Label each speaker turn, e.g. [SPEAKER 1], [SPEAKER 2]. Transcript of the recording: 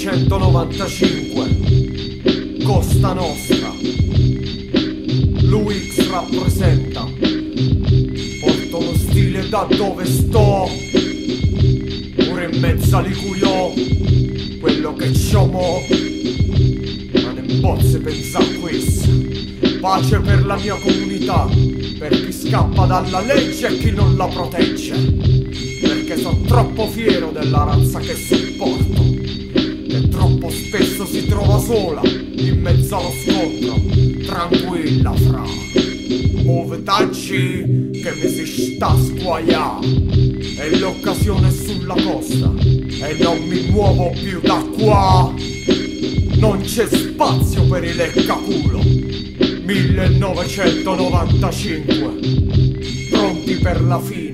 [SPEAKER 1] 1995, Costa Nostra, l'UX rappresenta, porto lo stile da dove sto, pure in mezzo ali culiò, quello che c'ho mo, ma ne bozze pensa a questo, pace per la mia comunità, per chi scappa dalla legge e chi non la protegge. Perché sono troppo fiero della razza che supporto, che troppo spesso si trova sola in mezzo allo scontro. Tranquilla fra, muovetaggi che mi si sta a squaglià, e l'occasione è sulla costa e non mi muovo più da qua. Non c'è spazio per i leccaculo. 1995, pronti per la fine.